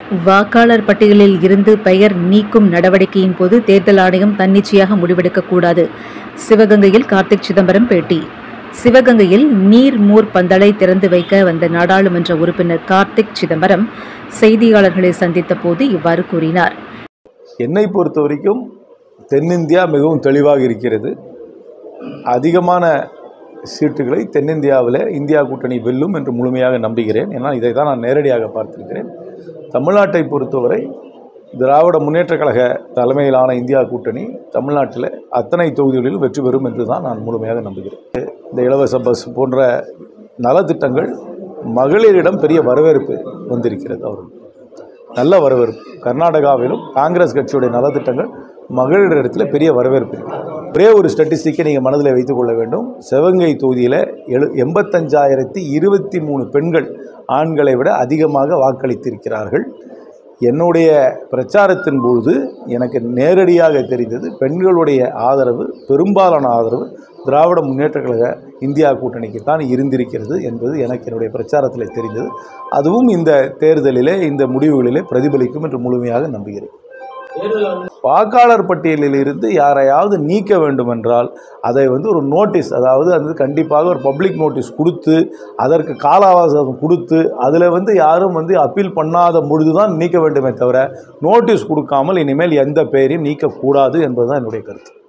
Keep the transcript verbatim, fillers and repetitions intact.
வாக்காளர் பட்டியலில் இருந்து பெயர் நீக்கும் நடவடிக்கையின் போது தேர்தல் ஆணையம் தன்னிச்சையாக முடிவெடுக்கக்கூடாது. சிவகங்கையில் கார்த்திக் சிதம்பரம் பேட்டி. சிவகங்கையில் நீர் மூர் பந்தலை திறந்து வைக்க வந்த நாடாளுமன்ற உறுப்பினர் கார்த்திக் சிதம்பரம் செய்தியாளர்களை சந்தித்த போது இவ்வாறு கூறினார். என்னை பொறுத்த வரைக்கும் தென்னிந்தியா மிகவும் தெளிவாக இருக்கிறது. அதிகமான சீட்டுகளை தென்னிந்தியாவில் இந்தியா கூட்டணி வெல்லும் என்று முழுமையாக நம்புகிறேன். ஏன்னா இதை தான் நான் நேரடியாக பார்த்திருக்கிறேன். தமிழ்நாட்டை பொறுத்தவரை திராவிட முன்னேற்றக் கழக தலைமையிலான இந்தியா கூட்டணி தமிழ்நாட்டில் அத்தனை தொகுதிகளிலும் வெற்றி பெறும் என்று தான் நான் முழுமையாக நம்புகிறேன். இந்த இலவச பஸ் போன்ற நலத்திட்டங்கள் மகளிரிடம் பெரிய வரவேற்பு வந்திருக்கிறது. அவர்கள் நல்ல வரவேற்பு. கர்நாடகாவிலும் காங்கிரஸ் கட்சியுடைய நலத்திட்டங்கள் மகளிரிடத்தில் பெரிய வரவேற்பு இருக்குது. ஒரே ஒரு ஸ்டாட்டிஸ்டிக்கை நீங்கள் மனதில் வைத்துக்கொள்ள வேண்டும். சிவகங்கை தொகுதியில் எழு எண்பத்தஞ்சாயிரத்தி இருபத்தி மூணு பெண்கள் ஆண்களை விட அதிகமாக வாக்களித்திருக்கிறார்கள். என்னுடைய பிரச்சாரத்தின் பொழுது எனக்கு நேரடியாக தெரிந்தது பெண்களுடைய ஆதரவு, பெரும்பாலான ஆதரவு திராவிட முன்னேற்றக் கழக இந்தியா கூட்டணிக்கு தான் இருந்திருக்கிறது என்பது எனக்கு என்னுடைய பிரச்சாரத்தில் தெரிந்தது. அதுவும் இந்த தேர்தலிலே இந்த முடிவுகளிலே பிரதிபலிக்கும் என்று முழுமையாக நம்புகிறேன். வாக்காளர் பட்டியலில் இருந்து யாரையாவது நீக்க வேண்டுமென்றால் அதை வந்து ஒரு நோட்டீஸ், அதாவது அது கண்டிப்பாக ஒரு பப்ளிக் நோட்டீஸ் கொடுத்து அதற்கு கால அவகாசம் கொடுத்து அதில் வந்து யாரும் வந்து அப்பீல் பண்ணாத பொழுது தான் நீக்க வேண்டுமே தவிர நோட்டீஸ் கொடுக்காமல் இனிமேல் எந்த பெயரையும் நீக்கக்கூடாது என்பதுதான் என்னுடைய கருத்து.